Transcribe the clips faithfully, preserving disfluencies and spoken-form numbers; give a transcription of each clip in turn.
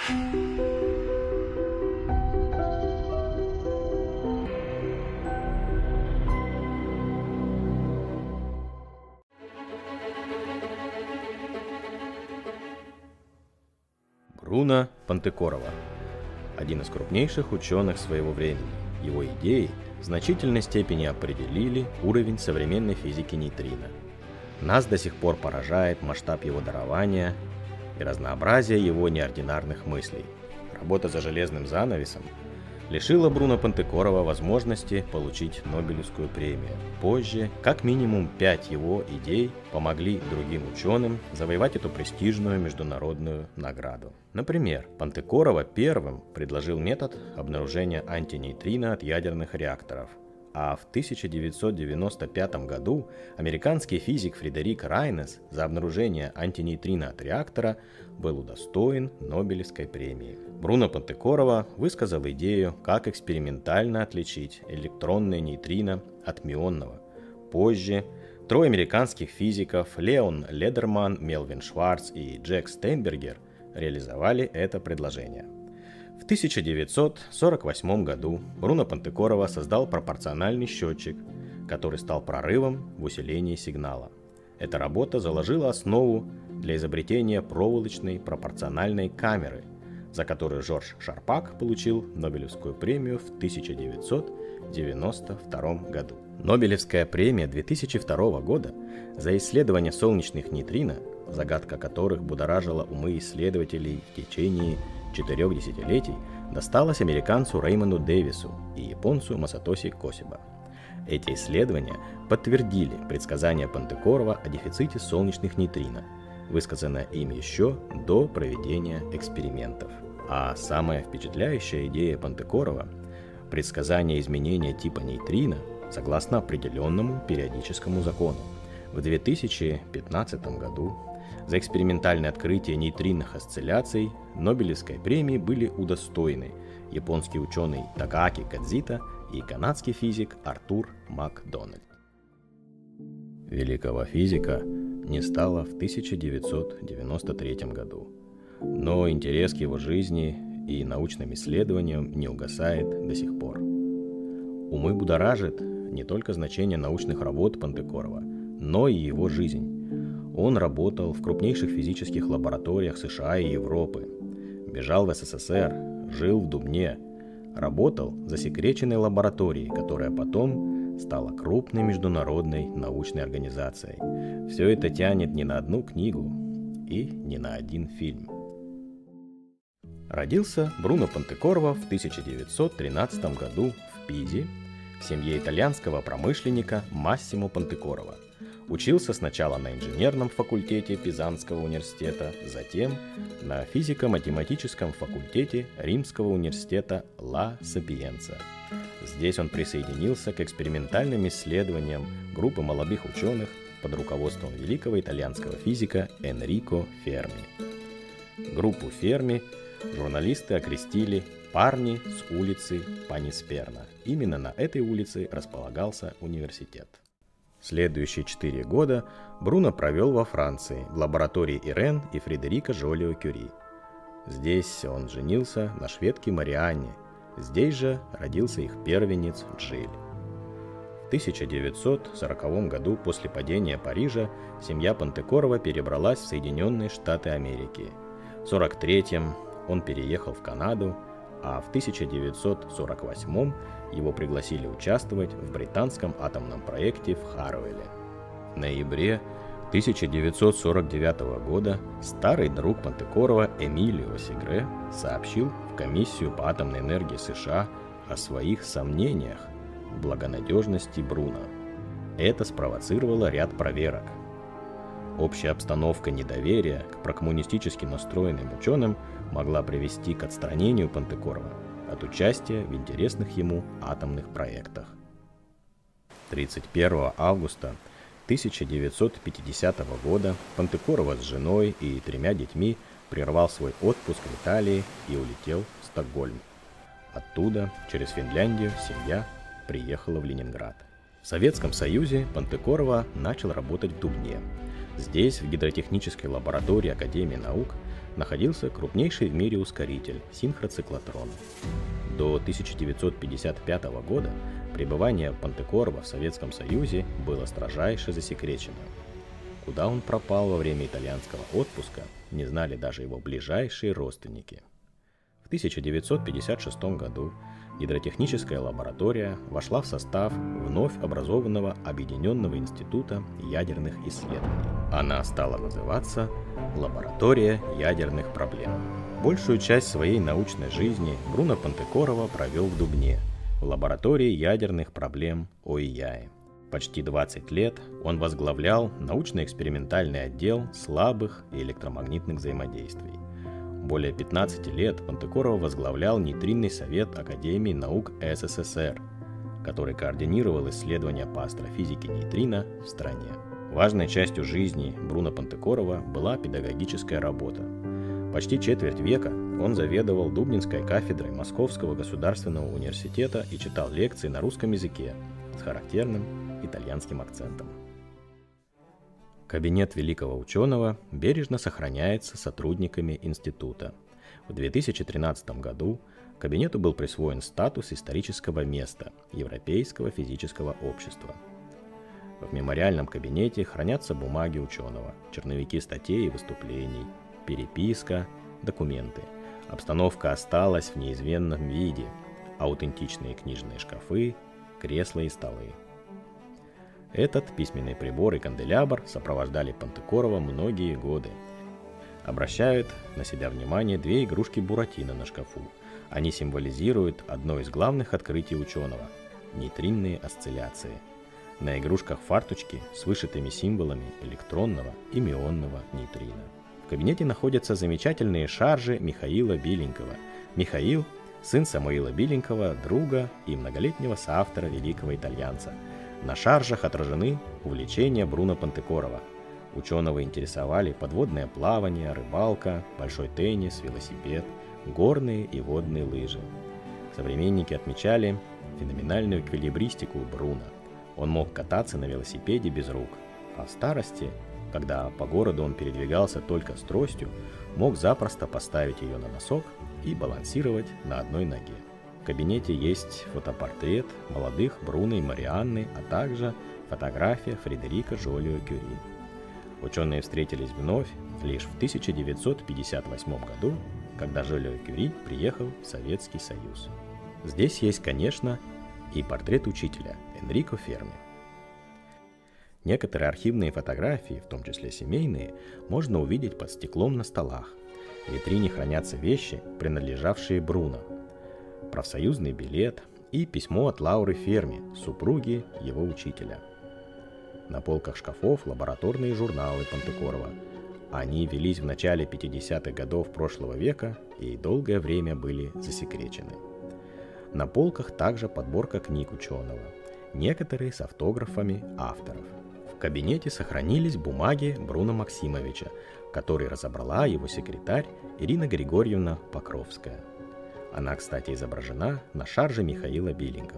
Бруно Понтекорво – один из крупнейших ученых своего времени. Его идеи в значительной степени определили уровень современной физики нейтрино. Нас до сих пор поражает масштаб его дарования и разнообразие его неординарных мыслей. Работа за железным занавесом лишила Бруно Понтекорво возможности получить Нобелевскую премию. Позже, как минимум пять его идей помогли другим ученым завоевать эту престижную международную награду. Например, Понтекорво первым предложил метод обнаружения антинейтрино от ядерных реакторов, а в тысяча девятьсот девяносто пятом году американский физик Фредерик Райнес за обнаружение антинейтрино от реактора был удостоен Нобелевской премии. Бруно Понтекорво высказал идею, как экспериментально отличить электронное нейтрино от мюонного. Позже трое американских физиков Леон Ледерман, Мелвин Шварц и Джек Стейнбергер реализовали это предложение. В тысяча девятьсот сорок восьмом году Бруно Понтекорво создал пропорциональный счетчик, который стал прорывом в усилении сигнала. Эта работа заложила основу для изобретения проволочной пропорциональной камеры, за которую Жорж Шарпак получил Нобелевскую премию в тысяча девятьсот девяносто втором году. Нобелевская премия две тысячи второго года за исследование солнечных нейтрино, загадка которых будоражила умы исследователей в течение четырех десятилетий, досталась американцу Реймонду Дэвису и японцу Масатоси Косиба. Эти исследования подтвердили предсказания Понтекорво о дефиците солнечных нейтрино, высказанное им еще до проведения экспериментов. А самая впечатляющая идея Понтекорво – предсказание изменения типа нейтрино согласно определенному периодическому закону. В две тысячи пятнадцатом году за экспериментальное открытие нейтринных осцилляций Нобелевской премии были удостоены японский ученый Такааки Кадзита и канадский физик Артур Макдональд. Великого физика не стало в тысяча девятьсот девяносто третьем году, но интерес к его жизни и научным исследованиям не угасает до сих пор. Умы будоражит не только значение научных работ Понтекорво, но и его жизнь. Он работал в крупнейших физических лабораториях США и Европы, бежал в СССР, жил в Дубне, работал в засекреченной лаборатории, которая потом стала крупной международной научной организацией. Все это тянет не на одну книгу и не на один фильм. Родился Бруно Понтекорво в тысяча девятьсот тринадцатом году в Пизе в семье итальянского промышленника Массимо Понтекорво. Учился сначала на инженерном факультете Пизанского университета, затем на физико-математическом факультете Римского университета Ла Сапиенца. Здесь он присоединился к экспериментальным исследованиям группы молодых ученых под руководством великого итальянского физика Энрико Ферми. Группу Ферми журналисты окрестили «Парни с улицы Панисперна». Именно на этой улице располагался университет. Следующие четыре года Бруно провел во Франции, в лаборатории Ирен и Фредерика Жолио-Кюри. Здесь он женился на шведке Марианне, здесь же родился их первенец Джиль. В тысяча девятьсот сороковом году после падения Парижа семья Понтекорво перебралась в Соединенные Штаты Америки. В сорок третьем он переехал в Канаду, а в тысяча девятьсот сорок восьмом его пригласили участвовать в британском атомном проекте в Харвеле. В ноябре тысяча девятьсот сорок девятого года старый друг Понтекорво Эмилио Сегре сообщил в комиссию по атомной энергии США о своих сомнениях в благонадежности Бруно. Это спровоцировало ряд проверок. Общая обстановка недоверия к прокоммунистически настроенным ученым могла привести к отстранению Понтекорво от участия в интересных ему атомных проектах. тридцать первого августа тысяча девятьсот пятидесятого года Понтекорво с женой и тремя детьми прервал свой отпуск в Италии и улетел в Стокгольм. Оттуда, через Финляндию, семья приехала в Ленинград. В Советском Союзе Понтекорво начал работать в Дубне. Здесь, в гидротехнической лаборатории Академии наук, находился крупнейший в мире ускоритель – синхроциклотрон. До тысяча девятьсот пятьдесят пятого года пребывание Пантекорова в Советском Союзе было строжайше засекречено. Куда он пропал во время итальянского отпуска, не знали даже его ближайшие родственники. В тысяча девятьсот пятьдесят шестом году гидротехническая лаборатория вошла в состав вновь образованного Объединенного института ядерных исследований. Она стала называться «Лаборатория ядерных проблем». Большую часть своей научной жизни Бруно Пантекорова провел в Дубне, в лаборатории ядерных проблем ОИЯЭ. Почти двадцать лет он возглавлял научно-экспериментальный отдел слабых и электромагнитных взаимодействий. Более пятнадцати лет Пантекоров возглавлял нейтринный совет Академии наук СССР, который координировал исследования по астрофизике нейтрино в стране. Важной частью жизни Бруно Пантекорова была педагогическая работа. Почти четверть века он заведовал Дубнинской кафедрой Московского государственного университета и читал лекции на русском языке с характерным итальянским акцентом. Кабинет великого ученого бережно сохраняется сотрудниками института. В две тысячи тринадцатом году кабинету был присвоен статус исторического места Европейского физического общества. В мемориальном кабинете хранятся бумаги ученого, черновики статей и выступлений, переписка, документы. Обстановка осталась в неизменном виде: аутентичные книжные шкафы, кресла и столы. Этот письменный прибор и канделябр сопровождали Пантекорова многие годы. Обращают на себя внимание две игрушки Буратино на шкафу. Они символизируют одно из главных открытий ученого – нейтринные осцилляции. На игрушках фарточки с вышитыми символами электронного и мионного нейтрина. В кабинете находятся замечательные шаржи Михаила Биленького. Михаил – сын Самуила Биленького, друга и многолетнего соавтора великого итальянца. На шаржах отражены увлечения Бруно Пантекорова. Ученого интересовали подводное плавание, рыбалка, большой теннис, велосипед, горные и водные лыжи. Современники отмечали феноменальную эквилибристику Бруно. Он мог кататься на велосипеде без рук, а в старости, когда по городу он передвигался только с тростью, мог запросто поставить ее на носок и балансировать на одной ноге. В кабинете есть фотопортрет молодых Бруно и Марианны, а также фотография Фредерика Жолио-Кюри. Ученые встретились вновь лишь в тысяча девятьсот пятьдесят восьмом году, когда Жолио-Кюри приехал в Советский Союз. Здесь есть, конечно, и портрет учителя Энрико Ферми. Некоторые архивные фотографии, в том числе семейные, можно увидеть под стеклом на столах. В витрине хранятся вещи, принадлежавшие Бруно. Профсоюзный билет и письмо от Лауры Ферми, супруги его учителя. На полках шкафов лабораторные журналы Пантекорова. Они велись в начале пятидесятых годов прошлого века и долгое время были засекречены. На полках также подборка книг ученого, некоторые с автографами авторов. В кабинете сохранились бумаги Бруно Максимовича, которые разобрала его секретарь Ирина Григорьевна Покровская. Она, кстати, изображена на шарже Михаила Биленького.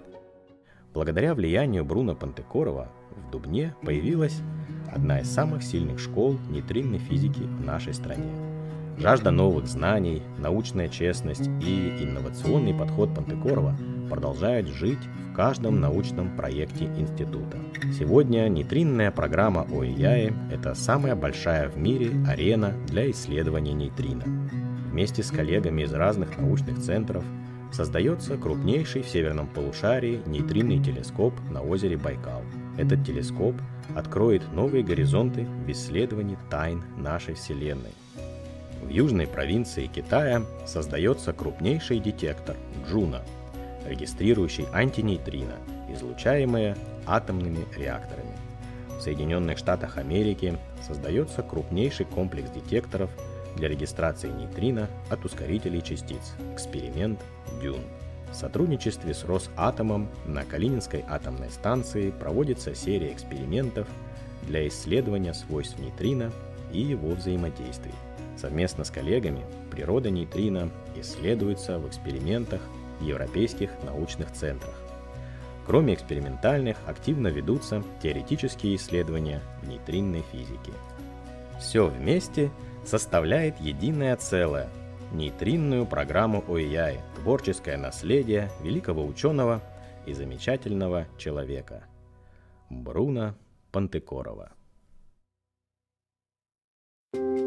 Благодаря влиянию Бруно Пантекорова в Дубне появилась одна из самых сильных школ нейтринной физики в нашей стране. Жажда новых знаний, научная честность и инновационный подход Пантекорова продолжают жить в каждом научном проекте института. Сегодня нейтринная программа ОИЯЭ – это самая большая в мире арена для исследования нейтрино. Вместе с коллегами из разных научных центров создается крупнейший в северном полушарии нейтринный телескоп на озере Байкал. Этот телескоп откроет новые горизонты в исследовании тайн нашей Вселенной. В южной провинции Китая создается крупнейший детектор Джуна, регистрирующий антинейтрино, излучаемые атомными реакторами. В Соединенных Штатах Америки создается крупнейший комплекс детекторов для регистрации нейтрино от ускорителей частиц, эксперимент Дюн. В сотрудничестве с Росатомом на Калининской атомной станции проводится серия экспериментов для исследования свойств нейтрино и его взаимодействий. Совместно с коллегами природа нейтрино исследуется в экспериментах в европейских научных центрах. Кроме экспериментальных, активно ведутся теоретические исследования в нейтринной физике. Все вместе составляет единое целое – нейтринную программу ОИАИ, творческое наследие великого ученого и замечательного человека Бруно Понтекорво.